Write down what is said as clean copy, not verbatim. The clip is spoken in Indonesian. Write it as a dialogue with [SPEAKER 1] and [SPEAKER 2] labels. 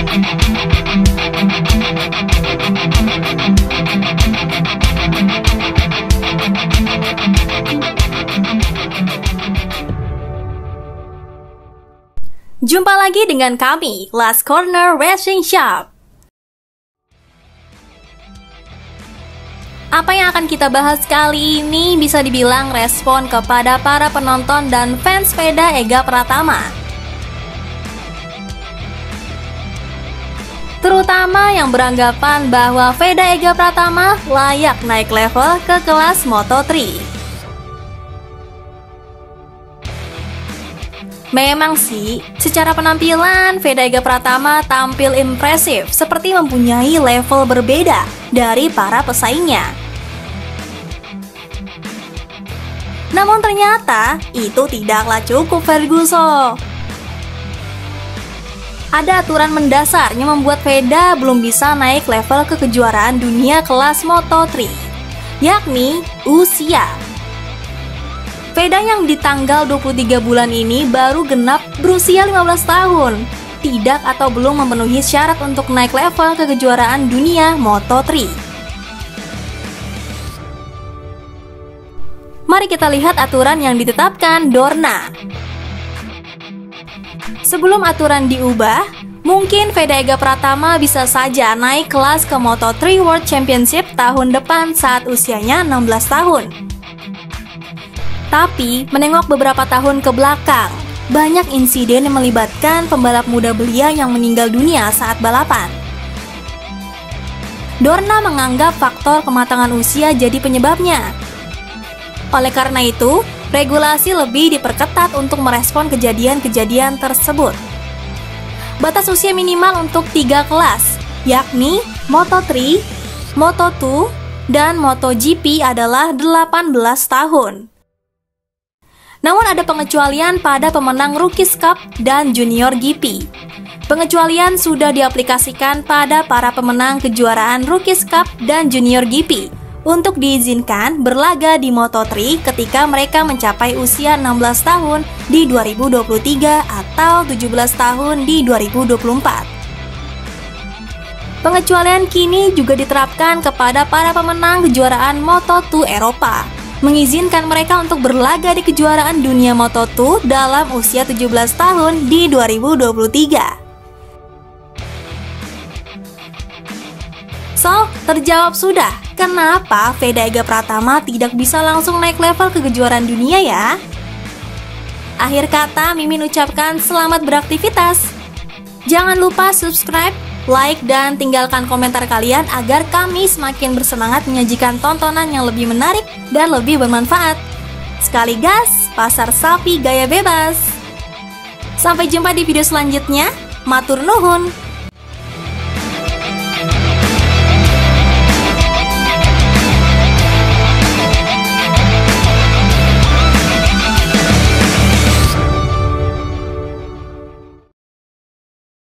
[SPEAKER 1] Jumpa lagi dengan kami, Last Corner Racing Shop. Apa yang akan kita bahas kali ini bisa dibilang respon kepada para penonton dan fans sepeda Ega Pratama. Terutama yang beranggapan bahwa Veda Ega Pratama layak naik level ke kelas Moto3. Memang sih, secara penampilan Veda Ega Pratama tampil impresif seperti mempunyai level berbeda dari para pesaingnya. Namun ternyata itu tidaklah cukup, Ferguson. Ada aturan mendasar yang membuat Veda belum bisa naik level ke kejuaraan dunia kelas Moto3, yakni usia. Veda yang di tanggal 23 bulan ini baru genap berusia 15 tahun, tidak atau belum memenuhi syarat untuk naik level ke kejuaraan dunia Moto3. Mari kita lihat aturan yang ditetapkan Dorna. Sebelum aturan diubah, mungkin Veda Ega Pratama bisa saja naik kelas ke Moto3 World Championship tahun depan saat usianya 16 tahun. Tapi, menengok beberapa tahun ke belakang, banyak insiden yang melibatkan pembalap muda belia yang meninggal dunia saat balapan. Dorna menganggap faktor kematangan usia jadi penyebabnya. Oleh karena itu, regulasi lebih diperketat untuk merespon kejadian-kejadian tersebut. Batas usia minimal untuk 3 kelas, yakni Moto3, Moto2, dan MotoGP adalah 18 tahun. Namun ada pengecualian pada pemenang Rookies Cup dan Junior GP. Pengecualian sudah diaplikasikan pada para pemenang kejuaraan Rookies Cup dan Junior GP untuk diizinkan berlaga di Moto3 ketika mereka mencapai usia 16 tahun di 2023 atau 17 tahun di 2024. Pengecualian kini juga diterapkan kepada para pemenang kejuaraan Moto2 Eropa, mengizinkan mereka untuk berlaga di kejuaraan dunia Moto2 dalam usia 17 tahun di 2023. So, terjawab sudah, kenapa Veda Ega Pratama tidak bisa langsung naik level ke kejuaraan dunia ya? Akhir kata, Mimin ucapkan selamat beraktivitas. Jangan lupa subscribe, like, dan tinggalkan komentar kalian agar kami semakin bersemangat menyajikan tontonan yang lebih menarik dan lebih bermanfaat. Sekali gas, pasar sapi gaya bebas. Sampai jumpa di video selanjutnya. Matur nuhun.